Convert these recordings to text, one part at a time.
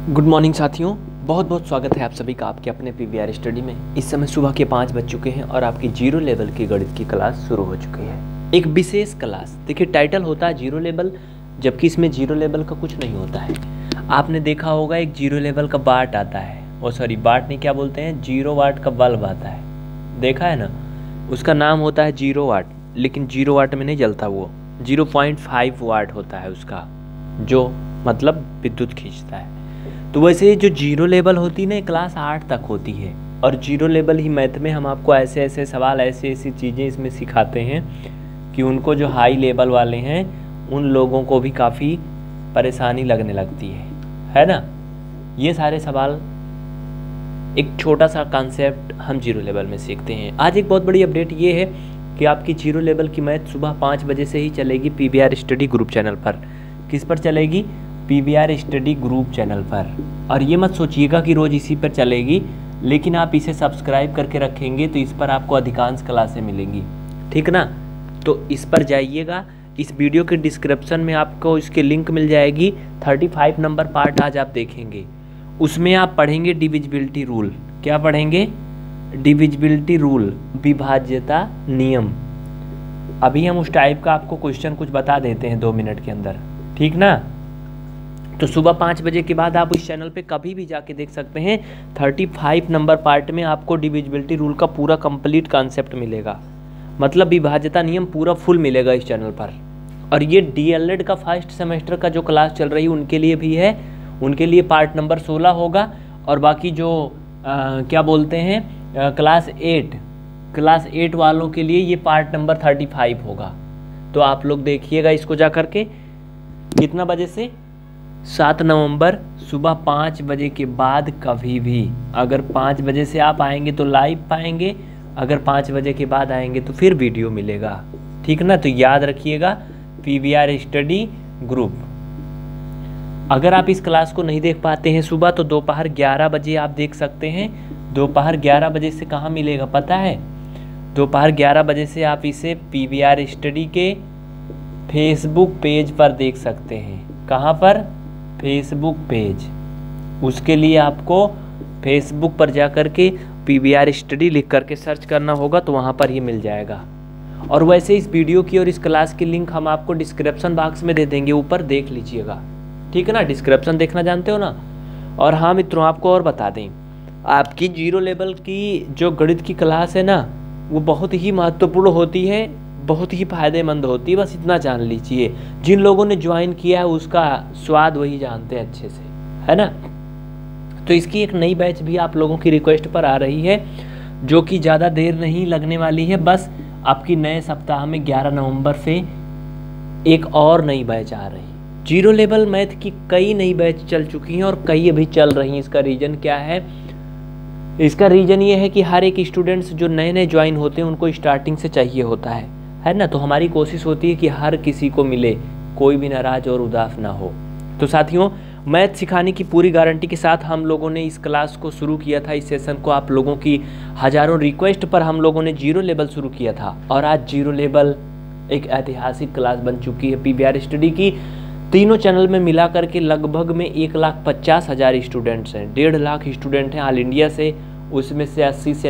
Good morning साथियों, बहुत बहुत स्वागत है आप सभी का आपके अपने पीवीआर स्टडी में। इस समय सुबह के 5 बज चुके हैं और आपकी जीरो लेवल की गणित की क्लास शुरू हो चुकी है। एक विशेष क्लास, देखिए टाइटल होता है जीरो लेवल, जबकि इसमें जीरो लेवल का कुछ नहीं होता है। आपने देखा होगा एक जीरो लेवल का बाट आता है, और सॉरी बाट नहीं, क्या बोलते हैं, 0 वाट का बल्ब आता है, देखा है ना। उसका नाम होता है 0 वाट, लेकिन 0 वाट में नहीं जलता, वो 0.5 वाट होता है उसका, जो मतलब विद्युत खींचता है। तो वैसे जो जीरो लेवल होती है ना, क्लास 8 तक होती है, और जीरो लेवल ही मैथ में हम आपको ऐसे ऐसे सवाल, ऐसी ऐसी चीज़ें इसमें सिखाते हैं कि उनको जो हाई लेवल वाले हैं उन लोगों को भी काफ़ी परेशानी लगने लगती है ना। ये सारे सवाल, एक छोटा सा कॉन्सेप्ट हम जीरो लेवल में सीखते हैं। आज एक बहुत बड़ी अपडेट ये है कि आपकी जीरो लेवल की मैथ सुबह 5 बजे से ही चलेगी पीवीआर स्टडी ग्रुप चैनल पर। किस पर चलेगी? पीवीआर स्टडी ग्रुप चैनल पर। और ये मत सोचिएगा कि रोज़ इसी पर चलेगी, लेकिन आप इसे सब्सक्राइब करके रखेंगे तो इस पर आपको अधिकांश क्लासें मिलेंगी, ठीक ना। तो इस पर जाइएगा, इस वीडियो के डिस्क्रिप्शन में आपको इसके लिंक मिल जाएगी। 35 नंबर पार्ट आज आप देखेंगे, उसमें आप पढ़ेंगे डिविजिबिलिटी रूल। क्या पढ़ेंगे? डिविजिबिलिटी रूल, विभाज्यता नियम। अभी हम उस टाइप का आपको क्वेश्चन कुछ बता देते हैं 2 मिनट के अंदर, ठीक ना। तो सुबह 5 बजे के बाद आप इस चैनल पे कभी भी जाके देख सकते हैं। 35 नंबर पार्ट में आपको डिविजिबिलिटी रूल का पूरा कंप्लीट कॉन्सेप्ट मिलेगा, मतलब विभाज्यता नियम पूरा फुल मिलेगा इस चैनल पर। और ये डीएलएड का फर्स्ट सेमेस्टर का जो क्लास चल रही है उनके लिए भी है, उनके लिए पार्ट नंबर 16 होगा। और बाकी जो क्या बोलते हैं क्लास 8 वालों के लिए ये पार्ट नंबर 35 होगा। तो आप लोग देखिएगा इसको जा करके। कितना बजे से? 7 नवंबर सुबह 5 बजे के बाद कभी भी, अगर 5 बजे से आप आएंगे तो लाइव पाएंगे, अगर 5 बजे के बाद आएंगे तो फिर वीडियो मिलेगा, ठीक ना। तो याद रखिएगा पीवीआर स्टडी ग्रुप। अगर आप इस क्लास को नहीं देख पाते हैं सुबह, तो दोपहर 11 बजे आप देख सकते हैं। दोपहर 11 बजे से कहाँ मिलेगा पता है? दोपहर 11 बजे से आप इसे पीवीआर स्टडी के फेसबुक पेज पर देख सकते हैं। कहाँ पर? Facebook page. उसके लिए आपको फेसबुक पर जा कर के पीवीआर स्टडी लिख करके सर्च करना होगा, तो वहाँ पर ही मिल जाएगा। और वैसे इस वीडियो की और इस क्लास की लिंक हम आपको डिस्क्रिप्शन बॉक्स में दे देंगे, ऊपर देख लीजिएगा, ठीक है ना। डिस्क्रिप्शन देखना जानते हो ना। और हाँ मित्रों, आपको और बता दें, आपकी जीरो लेवल की जो गणित की क्लास है ना, वो बहुत ही महत्वपूर्ण होती है, बहुत ही फायदेमंद होती है। बस इतना जान लीजिए, जिन लोगों ने ज्वाइन किया है उसका स्वाद वही जानते हैं अच्छे से, है ना। तो इसकी एक नई बैच भी आप लोगों की रिक्वेस्ट पर आ रही है, जो कि ज़्यादा देर नहीं लगने वाली है। बस आपकी नए सप्ताह में 11 नवंबर से एक और नई बैच आ रही है। जीरो लेवल मैथ की कई नई बैच चल चुकी हैं और कई अभी चल रही हैं। इसका रीज़न क्या है? इसका रीज़न ये है कि हर एक स्टूडेंट्स जो नए नए ज्वाइन होते हैं उनको स्टार्टिंग से चाहिए होता है ना। तो हमारी कोशिश होती है कि हर किसी को मिले, कोई भी नाराज और उदास ना हो। तो साथियों, मैथ सिखाने की पूरी गारंटी के साथ हम लोगों ने इस क्लास को शुरू किया था। इस सेशन को आप लोगों की हज़ारों रिक्वेस्ट पर हम लोगों ने जीरो लेवल शुरू किया था, और आज जीरो लेवल एक ऐतिहासिक क्लास बन चुकी है पीवीआर स्टडी की। तीनों चैनल में मिला करके लगभग में 1,50,000 स्टूडेंट्स हैं, 1.5 लाख स्टूडेंट हैं ऑल इंडिया से। उसमें से 80 से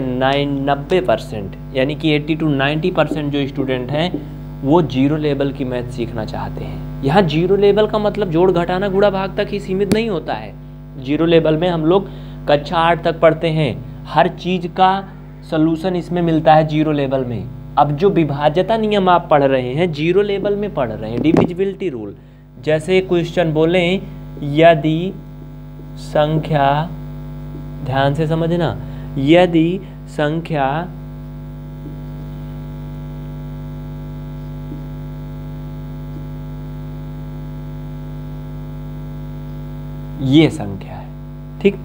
90% यानी कि 80 to 90% जो स्टूडेंट हैं वो जीरो लेवल की मैथ सीखना चाहते हैं। यहाँ जीरो लेवल का मतलब जोड़ घटाना गुणा भाग तक ही सीमित नहीं होता है। जीरो लेवल में हम लोग कक्षा 8 तक पढ़ते हैं, हर चीज़ का सलूशन इसमें मिलता है जीरो लेवल में। अब जो विभाज्यता नियम आप पढ़ रहे हैं जीरो लेवल में पढ़ रहे हैं, डिविजिबिलिटी रूल। जैसे क्वेश्चन बोलें, यदि संख्या, ध्यान से समझना, यदि संख्या ये संख्या है, ठीक,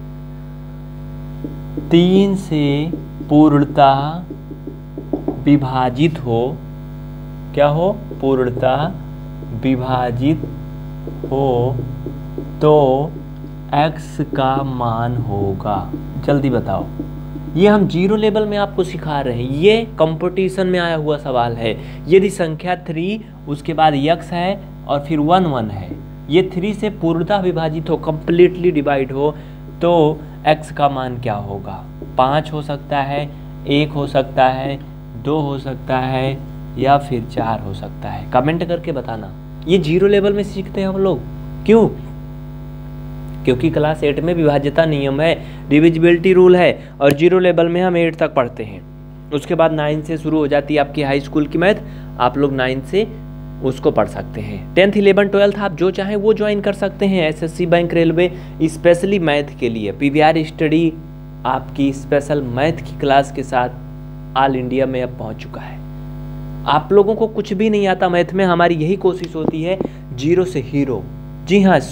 3 से पूर्णतः विभाजित हो, क्या हो? पूर्णतः विभाजित हो, तो x का मान होगा। जल्दी बताओ। ये हम जीरो लेवल में आपको सिखा रहे हैं, ये कंपटीशन में आया हुआ सवाल है। यदि संख्या 3 उसके बाद x है और फिर 1 1 है, ये 3 से पूर्णतः विभाजित हो, कंप्लीटली डिवाइड हो, तो x का मान क्या होगा? 5 हो सकता है, 1 हो सकता है, 2 हो सकता है, या फिर 4 हो सकता है। कमेंट करके बताना। ये जीरो लेवल में सीखते हैं हम लोग। क्यों? क्योंकि क्लास 8 में विभाज्यता नियम है, डिविजिबिलिटी रूल है, और जीरो लेवल में हम 8 तक पढ़ते हैं। उसके बाद 9 से शुरू हो जाती है आपकी हाई स्कूल की मैथ। आप लोग 9 से उसको पढ़ सकते हैं। 10th 11th 12th आप जो चाहें वो ज्वाइन कर सकते हैं। SSC, bank, railway, specially math के लिए पीवीआर स्टडी आपकी स्पेशल मैथ की क्लास के साथ ऑल इंडिया में अब पहुंच चुका है। आप लोगों को कुछ भी नहीं आता मैथ में, हमारी यही कोशिश होती है जीरो से हीरो। जी हाँ,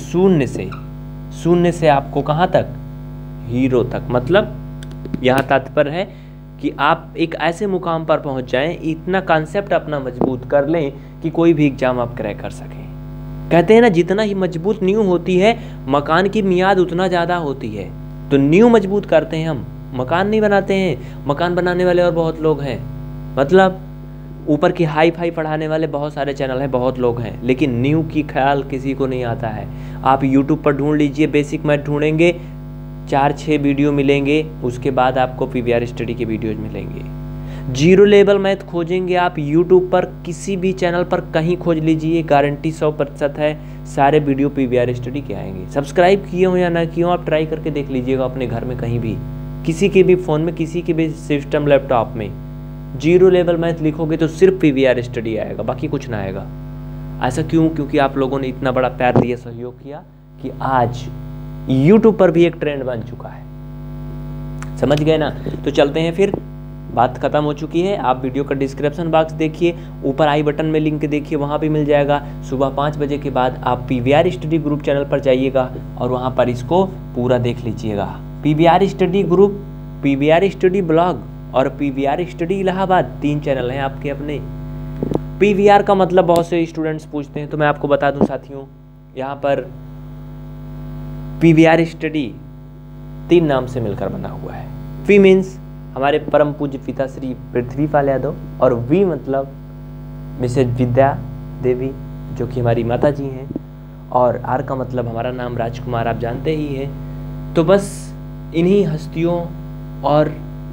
शून्य से आपको कहाँ तक? हीरो तक। मतलब यहाँ तात्पर्य है कि आप एक ऐसे मुकाम पर पहुँच जाएं, इतना कॉन्सेप्ट अपना मजबूत कर लें कि कोई भी एग्जाम आप क्रैक कर सकें। कहते हैं ना, जितना ही मजबूत नींव होती है, मकान की मियाद उतना ज़्यादा होती है। तो नींव मजबूत करते हैं हम, मकान नहीं बनाते हैं। मकान बनाने वाले और बहुत लोग हैं, मतलब ऊपर की हाई फाई पढ़ाने वाले बहुत सारे चैनल हैं, बहुत लोग हैं, लेकिन नींव की ख्याल किसी को नहीं आता है। आप यूट्यूब पर ढूंढ लीजिए, बेसिक मैथ ढूंढेंगे, 4-6 वीडियो मिलेंगे, उसके बाद आपको पीवीआर स्टडी के वीडियोज मिलेंगे। जीरो लेवल मैथ खोजेंगे आप यूट्यूब पर, किसी भी चैनल पर कहीं खोज लीजिए, गारंटी 100% है, सारे वीडियो पीवीआर स्टडी के आएंगे। सब्सक्राइब किए हो या ना किए हो, आप ट्राई करके देख लीजिएगा अपने घर में, कहीं भी, किसी के भी फ़ोन में, किसी के भी सिस्टम, लैपटॉप में जीरो लेवल मैथ लिखोगे तो सिर्फ पीवीआर स्टडी आएगा, बाकी कुछ ना आएगा। ऐसा क्यों? क्योंकि आप लोगों ने इतना बड़ा प्यार दिया, सहयोग किया कि आज यूट्यूब पर भी एक ट्रेंड बन चुका है। समझ गए ना? तो चलते हैं फिर, बात खत्म हो चुकी है। आप वीडियो का डिस्क्रिप्शन बॉक्स देखिए, ऊपर आई बटन में लिंक देखिए, वहाँ भी मिल जाएगा। सुबह 5 बजे के बाद आप पीवीआर स्टडी ग्रुप चैनल पर जाइएगा और वहाँ पर इसको पूरा देख लीजिएगा। PVR study group, PVR study blog और पीवीआर स्टडी इलाहाबाद, 3 चैनल हैं आपके अपने। पीवीआर का मतलब बहुत से स्टूडेंट्स पूछते हैं, तो मैं आपको बता दूं साथियों, यहाँ पर पीवीआर स्टडी 3 नाम से मिलकर बना हुआ है। पी मीन्स हमारे परम पूज्य पिता श्री पृथ्वीपाल यादव, और वी मतलब मिसेज विद्या देवी जो कि हमारी माता जी हैं, और आर का मतलब हमारा नाम राजकुमार, आप जानते ही हैं। तो बस इन्हीं हस्तियों और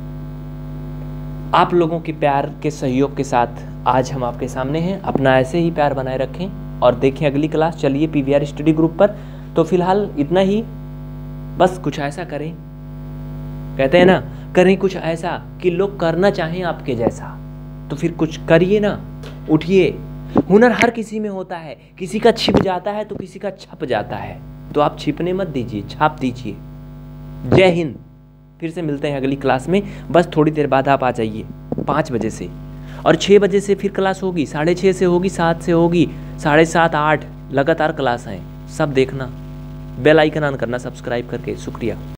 आप लोगों के प्यार के सहयोग के साथ आज हम आपके सामने हैं। अपना ऐसे ही प्यार बनाए रखें और देखें अगली क्लास। चलिए पीवीआर स्टडी ग्रुप पर। तो फिलहाल इतना ही, बस कुछ ऐसा करें, कहते हैं ना, करें कुछ ऐसा कि लोग करना चाहें आपके जैसा। तो फिर कुछ करिए ना, उठिए। हुनर हर किसी में होता है, किसी का छिप जाता है तो किसी का छप जाता है। तो आप छिपने मत दीजिए, छाप दीजिए। जय हिंद। फिर से मिलते हैं अगली क्लास में। बस थोड़ी देर बाद आप आ जाइए 5 बजे से, और 6 बजे से फिर क्लास होगी, 6:30 से होगी, 7 से होगी, 7:30, 8 लगातार क्लास हैं। सब देखना, बेल आइकन ऑन करना सब्सक्राइब करके। शुक्रिया।